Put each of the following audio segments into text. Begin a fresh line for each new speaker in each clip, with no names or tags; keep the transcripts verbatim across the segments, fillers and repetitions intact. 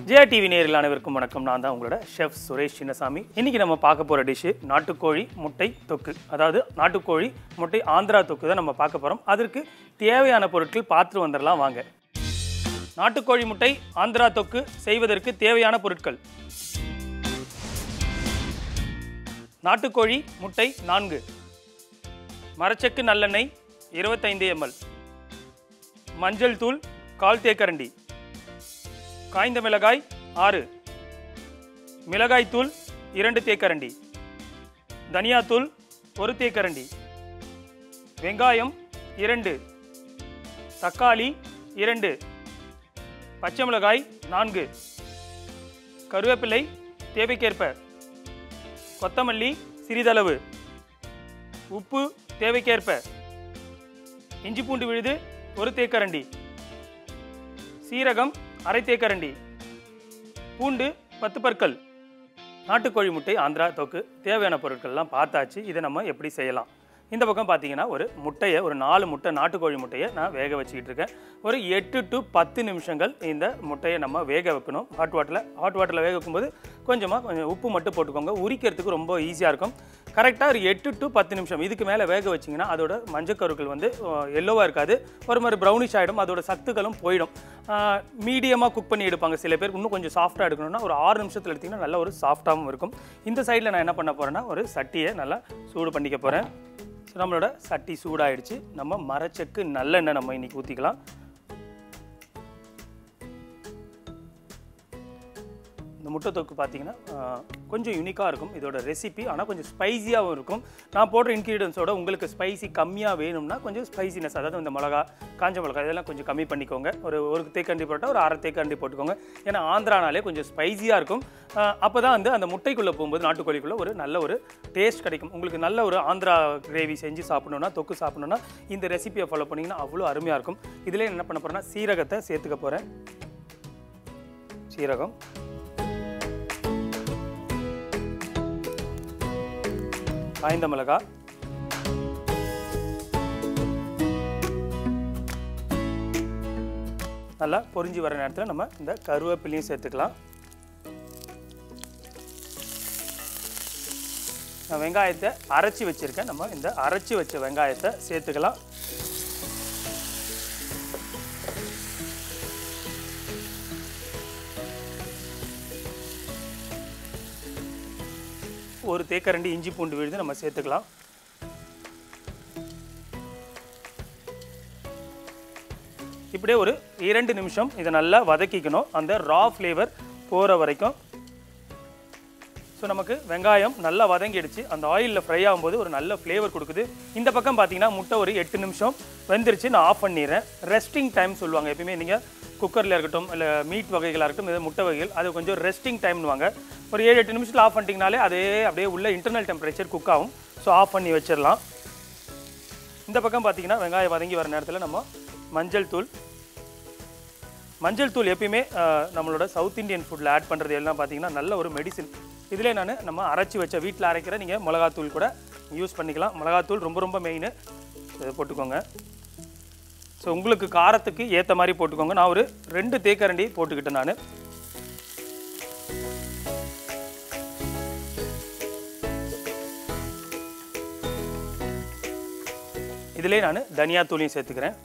Jaya TV நேயர்கள் அனைவருக்கும் வணக்கம். நான் தான் உங்களோட ஷெஃப் சுரேஷ் சின்னசாமி. இன்றைக்கி நம்ம பார்க்க போகிற டிஷ்ஷு நாட்டுக்கோழி முட்டை தொக்கு. அதாவது நாட்டுக்கோழி முட்டை ஆந்திரா தொக்கு தான் நம்ம பார்க்க போகிறோம். அதற்கு தேவையான பொருட்கள் பார்த்து வந்துடலாம் வாங்க. நாட்டுக்கோழி முட்டை ஆந்திரா தொக்கு செய்வதற்கு தேவையான பொருட்கள்: நாட்டுக்கோழி முட்டை நான்கு, மரச்செக்கு நல்லெண்ணெய் இருபத்தைந்து எம்எல், மஞ்சள் தூள் கால் தேக்கரண்டி, காய்ந்த மிளகாய் ஆறு, மிளகாய் தூள் இரண்டு தேக்கரண்டி, தனியா தூள் ஒரு தேக்கரண்டி, வெங்காயம் இரண்டு, தக்காளி இரண்டு, பச்சை மிளகாய் நான்கு, கருவேப்பிலை தேவைக்கேற்ப, கொத்தமல்லி சிறிதளவு, உப்பு தேவைக்கேற்ப, இஞ்சி பூண்டு விழுது ஒரு தேக்கரண்டி, சீரகம் அரை தேக்கரண்டி, பூண்டு பத்து பற்கள். நாட்டுக்கோழி முட்டை ஆந்திரா தொக்கு தேவையான பொருட்கள்லாம் பார்த்தாச்சு. இதை நம்ம எப்படி செய்யலாம்? இந்த பக்கம் பார்த்தீங்கன்னா ஒரு முட்டையை, ஒரு நாலு முட்டை நாட்டுக்கோழி முட்டையை நான் வேக வச்சுக்கிட்டு இருக்கேன். ஒரு எட்டு டு பத்து நிமிஷங்கள் இந்த முட்டையை நம்ம வேக வைக்கணும். ஹாட் வாட்டரில் ஹாட் வாட்டரில் வேக வைக்கும்போது கொஞ்சமாக கொஞ்சம் உப்பு மட்டும் போட்டுக்கோங்க. உரிக்கிறதுக்கு ரொம்ப ஈஸியாக இருக்கும். கரெக்டாக ஒரு எட்டு டு பத்து நிமிஷம் இதுக்கு மேலே வேக வச்சிங்கன்னா அதோட மஞ்சக்கருக்கள் வந்து எல்லோவாக இருக்காது, ஒரு மாதிரி ப்ரௌனிஷ் ஆகிடும், அதோட சத்துக்களும் போயிடும். மீடியமாக குக் பண்ணி எடுப்பாங்க சில பேர். இன்னும் கொஞ்சம் சாஃப்டாக எடுக்கணும்னா ஒரு ஆறு நிமிஷத்தில் எடுத்திங்கன்னா நல்ல ஒரு சாஃப்டாகவும் இருக்கும். இந்த சைடில் நான் என்ன பண்ண போகிறேன்னா ஒரு சட்டியை நல்லா சூடு பண்ணிக்க போகிறேன். நம்மளோட சட்டி சூடாயிடுச்சு. நம்ம மரச்செக்கு நல்லெண்ணெய் நம்ம இன்னைக்கு ஊற்றிக்கலாம். இந்த முட்டை தொக்கு பார்த்தீங்கன்னா கொஞ்சம் யூனிக்காக இருக்கும் இதோட ரெசிபி. ஆனால் கொஞ்சம் ஸ்பைஸியாகவும் இருக்கும். நான் போடுற இன்க்ரீடியன்ஸோட உங்களுக்கு ஸ்பைசி கம்மியாக வேணும்னா கொஞ்சம் ஸ்பைசினஸ், அதாவது இந்த மிளகா, காஞ்ச மிளகா இதெல்லாம் கொஞ்சம் கம்மி பண்ணிக்கோங்க. ஒரு ஒரு தேக்கரண்டி போட்டால் ஒரு அரை தேக்கரண்டி போட்டுக்கோங்க. ஏன்னா ஆந்திரானாலே கொஞ்சம் ஸ்பைஸியாக இருக்கும். அப்போ தான் வந்து அந்த முட்டைக்குள்ளே போகும்போது நாட்டுக்கோழிக்குள்ளே ஒரு நல்ல ஒரு டேஸ்ட் கிடைக்கும். உங்களுக்கு நல்ல ஒரு ஆந்திரா கிரேவி செஞ்சு சாப்பிடணுன்னா, தொக்கு சாப்பிடணுன்னா இந்த ரெசிபியை ஃபாலோ பண்ணிங்கன்னா அவ்வளோ அருமையாக இருக்கும். இதில் என்ன பண்ண போகிறேன்னா சீரகத்தை சேர்த்துக்க போகிறேன். சீரகம், காய்ந்த மிளகாய், நல்லா பொரிஞ்சு வர நேரத்தில் நம்ம இந்த கருவேப்பிலையும் சேர்த்துக்கலாம். நான் வெங்காயத்தை அரைச்சி வச்சிருக்கேன். நம்ம இந்த அரைச்சி வச்ச வெங்காயத்தை சேர்த்துக்கலாம். ஒரு தேக்கரண்டி இஞ்சி பூண்டு விழுது நம்ம சேர்த்துக்கலாம். இப்படியே ஒரு இரண்டு நிமிஷம் இதை நல்லா வதக்கிக்கணும், அந்த ரா ஃப்ளேவர் போகிற வரைக்கும். ஸோ நமக்கு வெங்காயம் நல்லா வதங்கிடுச்சு. அந்த ஆயிலில் ஃப்ரை ஆகும்போது ஒரு நல்ல ஃப்ளேவர் கொடுக்குது. இந்த பக்கம் பார்த்தீங்கன்னா முட்டை ஒரு எட்டு நிமிஷம் வெந்துருச்சு. நான் ஆஃப் பண்ணிடுறேன். ரெஸ்டிங் டைம் சொல்லுவாங்க எப்பயுமே. நீங்கள் குக்கரில் இருக்கட்டும் இல்லை மீட் வகைகளாக இருக்கட்டும், இது முட்டை வகைகள், அது கொஞ்சம் ரெஸ்டிங் டைம்னுவாங்க. ஒரு ஏழு எட்டு நிமிஷத்தில் ஆஃப் பண்ணிட்டீங்கனாலே அதே அப்படியே உள்ள இன்டர்னல் டெம்பரேச்சர் குக் ஆகும். ஸோ ஆஃப் பண்ணி வச்சிடலாம். இந்த பக்கம் பார்த்தீங்கன்னா வெங்காயம் வதங்கி வர நேரத்தில் நம்ம மஞ்சள் தூள் மஞ்சள் தூள் எப்பயுமே நம்மளோட சவுத் இண்டியன் ஃபுட்டில் ஆட் பண்ணுறது எல்லாம் பார்த்தீங்கன்னா நல்ல ஒரு மெடிசின். இதிலே நான் நம்ம அரைச்சி வச்ச வீட்டில் அரைக்கிற நீங்கள் மிளகாத்தூள் கூட யூஸ் பண்ணிக்கலாம். மிளகாத்தூள் ரொம்ப ரொம்ப மெயின். இதை போட்டுக்கோங்க. ஸோ உங்களுக்கு காரத்துக்கு ஏற்ற மாதிரி போட்டுக்கோங்க. நான் ஒரு ரெண்டு தேக்கரண்டி போட்டுக்கிட்டேன். நான் இதிலே நான் தனியா தூளையும் சேர்த்துக்கிறேன்.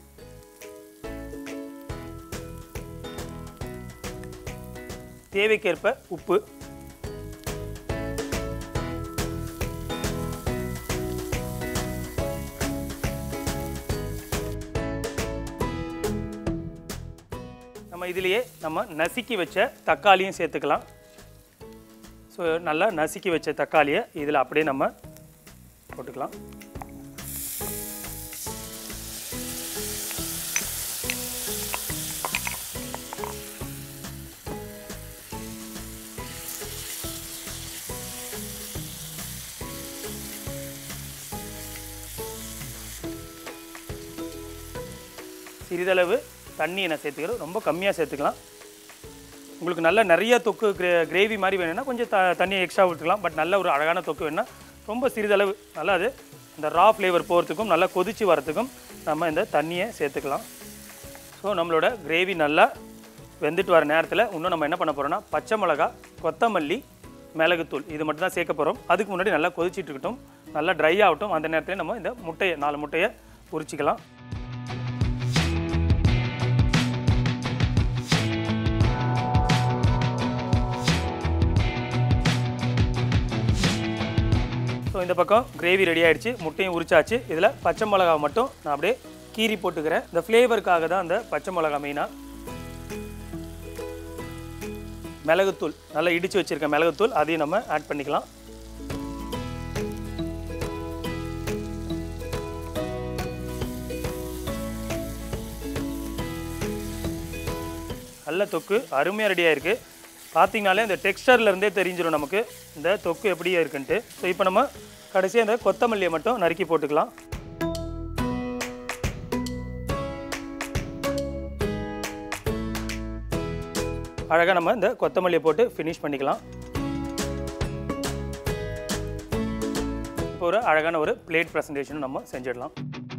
தேவைக்கேற்ப உப்பு, நம்ம இதிலேயே நம்ம நசுக்கி வச்ச தக்காளியும் சேர்த்துக்கலாம். ஸோ நல்லா நசுக்கி வச்ச தக்காளியை இதில் அப்படியே நம்ம போட்டுக்கலாம். சிறிதளவு தண்ணி என்ன சேர்த்துக்கிறோம், ரொம்ப கம்மியாக சேர்த்துக்கலாம். உங்களுக்கு நல்ல நிறைய தொக்கு கிரே கிரேவி மாதிரி வேணும்னா கொஞ்சம் த தண்ணியை எக்ஸ்ட்ரா ஊற்றிக்கலாம். பட் நல்ல ஒரு அழகான தொக்கு வேணும்னா ரொம்ப சிறிதளவு நல்லா அது இந்த ரா ஃப்ளேவர் போகிறதுக்கும் நல்லா கொதித்து வரத்துக்கும் நம்ம இந்த தண்ணியை சேர்த்துக்கலாம். ஸோ நம்மளோட கிரேவி நல்லா வெந்துட்டு வர நேரத்தில் இன்னும் நம்ம என்ன பண்ண போகிறோம்னா பச்சை மிளகா, கொத்தமல்லி, மிளகுத்தூள் இது மட்டும் தான் சேர்க்க போகிறோம். அதுக்கு முன்னாடி நல்லா கொதிச்சிட்டு இருக்கட்டும், நல்லா ட்ரை ஆகட்டும். அந்த நேரத்தில் நம்ம இந்த முட்டையை நாலு முட்டையை உரிச்சிக்கலாம். ஸோ இந்த பக்கம் கிரேவி ரெடி ஆகிடுச்சு, முட்டையும் உரிச்சாச்சு. இதில் பச்சை மிளகா மட்டும் நான் அப்படியே கீரி போட்டுக்கிறேன். இந்த ஃப்ளேவருக்காக தான் அந்த பச்சை மிளகா மெயினாக. மிளகுத்தூள் நல்லா இடித்து வச்சுருக்க மிளகுத்தூள் அதையும் நம்ம ஆட் பண்ணிக்கலாம். நல்ல தொக்கு அருமையாக ரெடியாக இருக்குது. பார்த்தீங்கனாலே இந்த டெக்ஸ்டர்லேருந்தே தெரிஞ்சிடும் நமக்கு இந்த தொக்கு எப்படியே இருக்குன்ட்டு. ஸோ இப்போ நம்ம கடைசியாக இந்த கொத்தமல்லியை மட்டும் நறுக்கி போட்டுக்கலாம். அழகாக நம்ம இந்த கொத்தமல்லியை போட்டு ஃபினிஷ் பண்ணிக்கலாம். இப்போ ஒரு அழகான ஒரு பிளேட் ப்ரெசன்டேஷனும் நம்ம செஞ்சிடலாம்.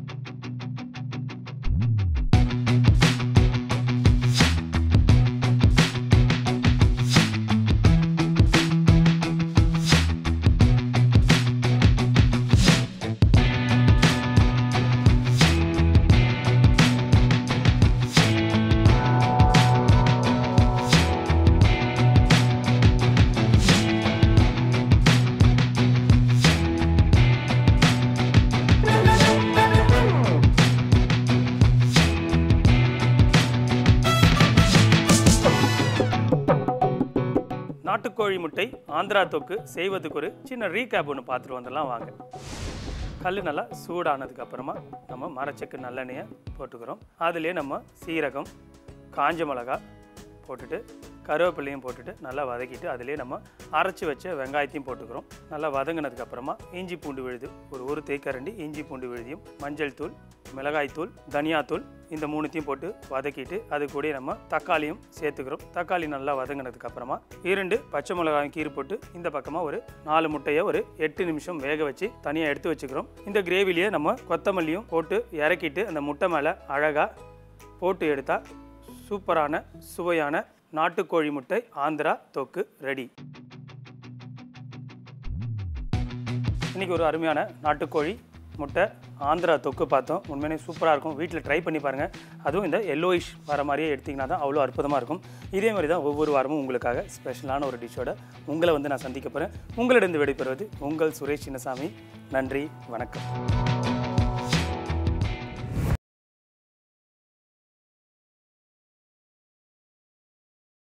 நாட்டுக்கோழி முட்டை ஆந்திரா தொக்கு செய்வதுக்கு ஒரு சின்ன ரீகேப் ஒன்று பார்த்துட்டு வந்துடலாம் வாங்க. கல் நல்லா சூடானதுக்கு அப்புறமா நம்ம மரச்செக்கு நல்லெண்ணெயை போட்டுக்கிறோம். அதுலேயே நம்ம சீரகம், காஞ்ச மிளகா போட்டுட்டு கருவேப்பிலையும் போட்டுட்டு நல்லா வதக்கிட்டு அதிலே நம்ம அரைச்சி வச்ச வெங்காயத்தையும் போட்டுக்கிறோம். நல்லா வதங்கினதுக்கு அப்புறமா இஞ்சி பூண்டு விழுது ஒரு ஒரு தேக்கரண்டி இஞ்சி பூண்டு விழுதியும், மஞ்சள் தூள், மிளகாய்த்தூள், தனியாத்தூள் இந்த மூணுத்தையும் போட்டு வதக்கிட்டு அது கூட நம்ம தக்காளியும் சேர்த்துக்கிறோம். தக்காளி நல்லா வதங்கினதுக்கு அப்புறமா இரண்டு பச்சை மிளகாயும் கீறு போட்டு இந்த பக்கமாக ஒரு நாலு முட்டையை ஒரு எட்டு நிமிஷம் வேக வச்சு தனியாக எடுத்து வச்சுக்கிறோம். இந்த கிரேவிலேயே நம்ம கொத்தமல்லியும் போட்டு இறக்கிட்டு அந்த முட்டை மேலே அழகாக போட்டு எடுத்தால் சூப்பரான சுவையான நாட்டுக்கோழி முட்டை ஆந்திரா தொக்கு ரெடி. இன்றைக்கி ஒரு அருமையான நாட்டுக்கோழி முட்டை ஆந்திரா தொக்கு பார்த்தோம். உண்மையிலே சூப்பராக இருக்கும். வீட்டில் ட்ரை பண்ணி பாருங்கள். அதுவும் இந்த எல்லோயிஷ் வர மாதிரியே எடுத்திங்கன்னா தான் அவ்வளோ அற்புதமாக இருக்கும். இதே மாதிரி தான் ஒவ்வொரு வாரமும் உங்களுக்காக ஸ்பெஷலான ஒரு டிஷ்ஷோட உங்களை வந்து நான் சந்திக்க போகிறேன். உங்களிடம் விடைபெறுவது உங்கள் சுரேஷ் சின்னசாமி. நன்றி, வணக்கம்.